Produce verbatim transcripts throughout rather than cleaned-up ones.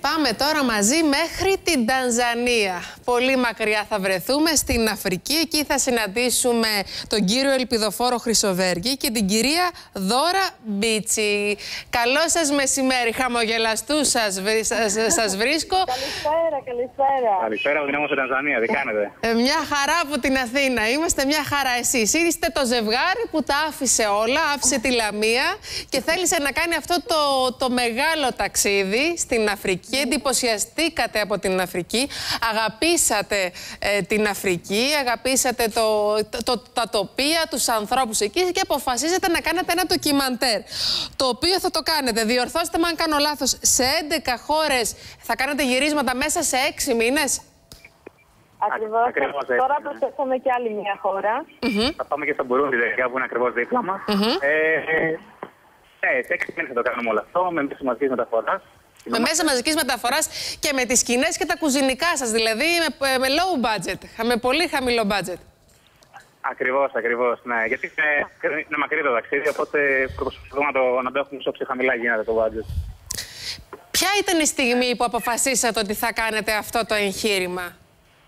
Πάμε τώρα μαζί μέχρι την Τανζανία. Πολύ μακριά θα βρεθούμε, στην Αφρική. Εκεί θα συναντήσουμε τον κύριο Ελπιδοφόρο Χρυσοβέργη και την κυρία Δώρα Μπίτσι. Καλό σας μεσημέρι, χαμογελαστούς σας, σας βρίσκω. Καλησπέρα, καλησπέρα. Καλησπέρα, από την όμως Τανζανία, τι κάνετε? Ε, μια χαρά από την Αθήνα. Είμαστε μια χαρά. Εσείς είστε το ζευγάρι που τα άφησε όλα, άφησε τη Λαμία και θέλησε να κάνει αυτό το, το μεγάλο ταξίδι στην Αφρική. Εντυπωσιαστήκατε από την Αφρική, αγαπήσατε ε, την Αφρική, αγαπήσατε το, το, το, τα τοπία, τους ανθρώπους εκεί και αποφασίσατε να κάνετε ένα ντοκιμαντέρ. Το οποίο θα το κάνετε, διορθώστε με αν κάνω λάθος, σε έντεκα χώρες θα κάνετε γυρίσματα μέσα σε έξι μήνες. Ακριβώς. Ακριβώς Τώρα προσθέσαμε και άλλη μια χώρα. Mm-hmm. Θα πάμε και στο Μπουρούντι, που είναι ακριβώς δίπλα μας. Mm-hmm. ε, ε, σε έξι μήνες θα το κάνουμε όλο αυτό, με μέσα μαζικής μεταφοράς. Με μέσα μαζικής μεταφοράς και με τις σκηνές και τα κουζινικά σας, δηλαδή με, με low budget, με πολύ χαμηλό budget. Ακριβώς, ακριβώς, ναι. Γιατί είναι, είναι μακρύ το ταξίδι, οπότε προσπαθούμε να το, να το έχουμε όσο πιο χαμηλά γίνεται το budget. Ποια ήταν η στιγμή που αποφασίσατε ότι θα κάνετε αυτό το εγχείρημα?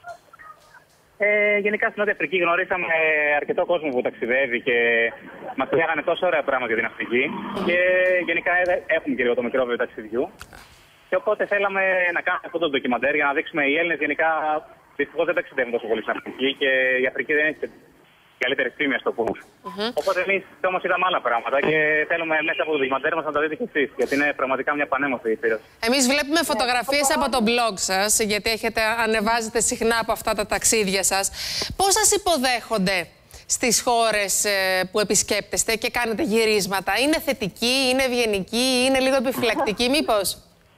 Ε, γενικά στην Νότια Αφρική γνωρίσαμε αρκετό κόσμο που ταξιδεύει και μας λέγανε τόσο ωραία πράγματα για την Αφρική. Και γενικά έχουμε και λίγο το μικρόβιο ταξιδιού. Και οπότε θέλαμε να κάνουμε αυτό το ντοκιμαντέρ για να δείξουμε οι Έλληνες γενικά δυστυχώς δεν ταξιδεύουν τόσο πολύ στην Αφρική και η Αφρική δεν έχει καλύτερη φήμη, α το πούμε. Mm-hmm. Οπότε εμείς όμως είδαμε άλλα πράγματα και θέλουμε μέσα από το ντοκιμαντέρ μας να τα δείτε κι εσείς, γιατί είναι πραγματικά μια πανέμορφη υπήρωση. Εμείς βλέπουμε φωτογραφίες από το blog σας, γιατί έχετε, ανεβάζετε συχνά από αυτά τα ταξίδια σας. Πώς σας υποδέχονται στις χώρες ε, που επισκέπτεστε και κάνετε γυρίσματα? Είναι θετικοί, είναι ευγενικοί, είναι λίγο επιφυλακτικοί μήπως?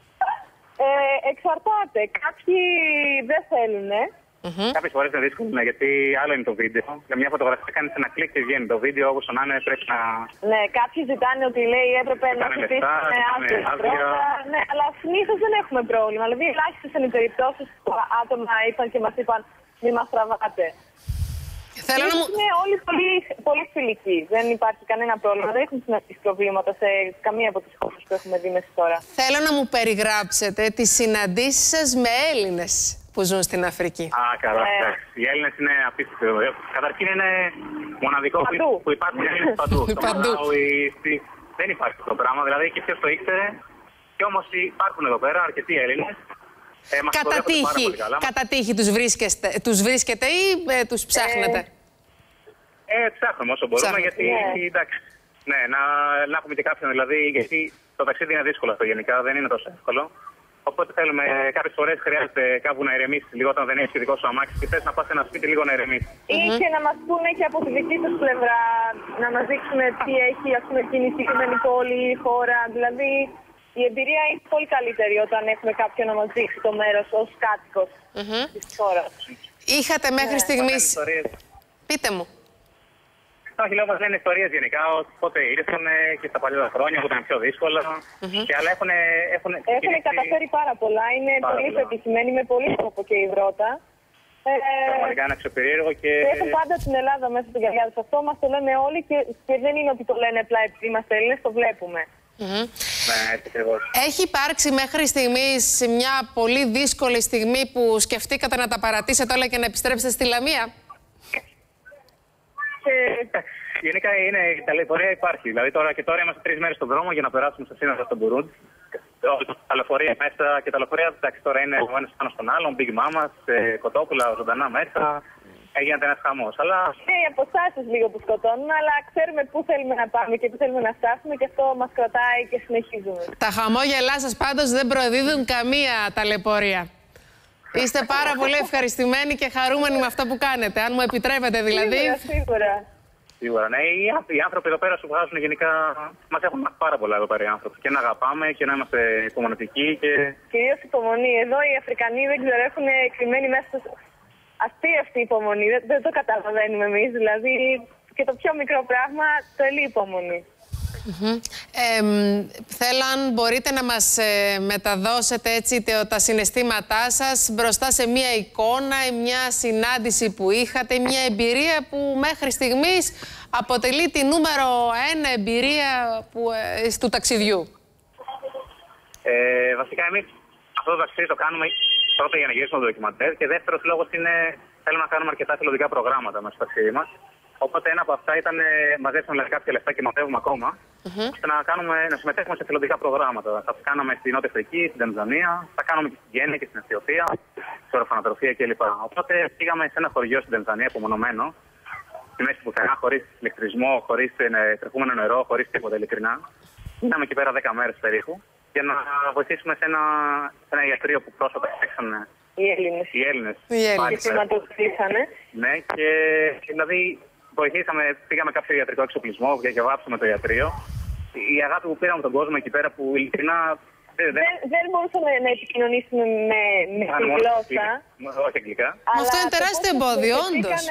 Ε, εξαρτάται. Κάποιοι δεν θέλουνε. Mm-hmm. Κάποιες φορές είναι δύσκολο, ναι, γιατί άλλο είναι το βίντεο. Για μια φωτογραφία κάνεις ένα κλικ και βγαίνει το βίντεο, όπως να είναι πρέπει να... Ναι, κάποιοι ζητάνε ότι λέει έπρεπε να ζητήσουμε άδεια πρώτα. Ναι, αλλά συνήθως δεν έχουμε πρόβλημα. Δηλαδή, ελάχιστες είναι οι περιπτώσεις που άτομα ήρθαν και μας είπαν μη μας τραβάτε. Θέλω να μου... Είναι όλοι πολύ, πολύ φιλικοί. Δεν υπάρχει κανένα πρόβλημα. Δεν έχουν συναντήσει προβλήματα σε καμία από τις χώρες που έχουμε δει μέχρι τώρα. Θέλω να μου περιγράψετε τις συναντήσεις σας με Έλληνες που ζουν στην Αφρική. Α, καλά. Ε... Οι Έλληνες είναι απίστευτοι. Καταρχήν είναι μοναδικό παντού. που υπάρχουν Έλληνες παντού. παντού. Δεν υπάρχει αυτό το πράγμα. Δηλαδή και ποιος το ήξερε. Και όμως υπάρχουν εδώ πέρα αρκετοί Έλληνες. Ε, κατά τύχη, κατά τύχη τους, τους βρίσκετε ή ε, τους ψάχνετε? Ε, ε, ψάχνουμε όσο μπορούμε, Ψάχνετε. γιατί yeah. εντάξει, ναι, να, να έχουμε και κάποιον, δηλαδή, γιατί το ταξίδι είναι δύσκολο αυτό γενικά, δεν είναι τόσο εύκολο. Οπότε θέλουμε, ε, κάποιες φορές χρειάζεται κάπου να ηρεμήσει λίγο όταν δεν έχει δικό σου αμάξι και θες να πας σε ένα σπίτι λίγο να ηρεμήσει. Ή mm-hmm. και να μας πούνε και από τη δική τους πλευρά, να μας δείξουν τι έχει, ας πούμε, εκείνη η συγκεκριμένη πόλη, η χώρα, δηλαδή... Η εμπειρία είναι πολύ καλύτερη όταν έχουμε κάποιον να μας δείξει το μέρος ως κάτοικος mm-hmm. της χώρας. Είχατε μέχρι yeah. στιγμής... Πείτε μου. Όχι, λέω, μας λένε ιστορίες γενικά, πότε ήρθαν και στα παλιά χρόνια που ήταν πιο δύσκολα. Mm-hmm. Και άλλα έχουν... Έχουν, έχουν καταφέρει πάρα πολλά, είναι πάρα πολύ πετυχημένοι, με πολύ σκοπό και υδρότα. Πραγματικά είναι αξιοπερίεργο και... Έχουν πάντα την Ελλάδα μέσα στην καρδιά τους. Αυτό μας το λένε όλοι και, και δεν είναι ότι το λένε απλά επειδή είμαστε Έλληνες, το βλέπουμε. Mm-hmm. Ναι, έχει υπάρξει μέχρι στιγμής μια πολύ δύσκολη στιγμή που σκεφτήκατε να τα παρατήσετε όλα και να επιστρέψετε στη Λαμία? Ε, γενικά είναι, η ταλαιπωρία υπάρχει. Δηλαδή τώρα και τώρα είμαστε τρεις μέρες στον δρόμο για να περάσουμε στα σύνορα στον Μπουρούντι. Τα λεωφορεία μέσα και τα λεωφορεία τώρα είναι ο ένας πάνω στον άλλον, Big Mamas, κοτόπουλα ζωντανά μέσα. Έγινε ένας χαμός, αλλά... Ναι, οι αποστάσεις λίγο που σκοτώνουν, αλλά ξέρουμε πού θέλουμε να πάμε και πού θέλουμε να φτάσουμε και αυτό μας κρατάει και συνεχίζουμε. Τα χαμόγελά σας πάντως δεν προδίδουν καμία ταλαιπωρία. Είστε πάρα πολύ ευχαριστημένοι και χαρούμενοι με αυτό που κάνετε, αν μου επιτρέπετε δηλαδή. Σίγουρα, σίγουρα. Σίγουρα, ναι. Οι άνθρωποι εδώ πέρα σου βγάζουν γενικά... Μας έχουν πάρα πολλά εδώ πέρα οι άνθρωποι. Και να αγαπάμε και να είμαστε υπομονετικοί και... Κυρίως υπομονή. Εδώ οι Αφρικανοί δεν ξέρω, έχουν κρυμμένοι μέσα στο... Αυτή αυτή η υπομονή, δεν, δεν το καταλαβαίνουμε εμείς, δηλαδή και το πιο μικρό πράγμα τελεί υπομονή. Mm-hmm. ε, θέλω αν μπορείτε να μας ε, μεταδώσετε έτσι τα συναισθήματά σας μπροστά σε μια εικόνα, μια συνάντηση που είχατε, μια εμπειρία που μέχρι στιγμής αποτελεί τη νούμερο ένα εμπειρία που, ε, του ταξιδιού. Ε, βασικά εμείς αυτό το ταξίδι το κάνουμε πρώτα για να γυρίσουμε το ντοκιμαντέρ και δεύτερος λόγος είναι θέλουμε να κάνουμε αρκετά εθελοντικά προγράμματα μέσα στο ταξίδι μας. Οπότε ένα από αυτά ήταν μαζέψουμε δηλαδή, κάποια λεφτά και μαθαίνουμε ακόμα, mm-hmm. ώστε να, κάνουμε, να συμμετέχουμε σε εθελοντικά προγράμματα. Θα τα κάναμε στην Νότια Αφρική, στην Τανζανία, θα κάνουμε και στην Κένια και στην Αιθιοπία, στην ορφανοτροφία κλπ. Οπότε πήγαμε σε ένα χωριό στην Τανζανία, απομονωμένο, στη μέση πουθενά, χωρίς ηλεκτρισμό, χωρίς τρεχούμενο νερό, χωρίς τίποτα ειλικρινά. Ήρθαμε εκεί πέρα δέκα μέρες περίπου για να βοηθήσουμε σε ένα, σε ένα ιατρείο που πρόσφατα φτιάξανε οι Έλληνες. Οι Έλληνες. Οι Έλληνες. Ναι, και δηλαδή. Βοηθήσαμε, πήγαμε κάποιο ιατρικό εξοπλισμό, διαβάψαμε το ιατρείο. Η αγάπη που πήραμε τον κόσμο εκεί πέρα που ειλικρινά. Δεν, δεν... δεν μπορούσαμε να επικοινωνήσουμε με, με τη γλώσσα. Όχι αγγλικά. Αυτό είναι τεράστιο εμπόδιο, όντως.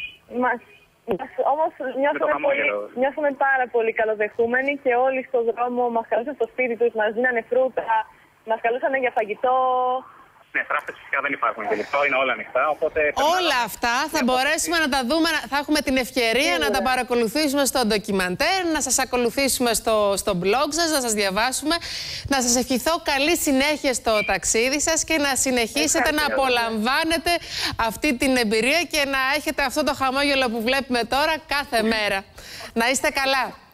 Όμως νιώσαμε πάρα πολύ καλοδεχούμενοι και όλοι στον δρόμο μας καλούσαν στο σπίτι τους, μας δίνανε φρούτα, μας καλούσαν για φαγητό. Ναι, φράκτες φυσικά δεν υπάρχουν και λεπτό, είναι όλα ανοιχτά. Οπότε όλα αυτά θα μπορέσουμε να τα δούμε, θα έχουμε την ευκαιρία yeah. να τα παρακολουθήσουμε στο ντοκιμαντέρ, να σας ακολουθήσουμε στο, στο blog σας, να σας διαβάσουμε. Να σας ευχηθώ καλή συνέχεια στο ταξίδι σας και να συνεχίσετε να απολαμβάνετε αυτή την εμπειρία και να έχετε αυτό το χαμόγελο που βλέπουμε τώρα κάθε μέρα. Να είστε καλά.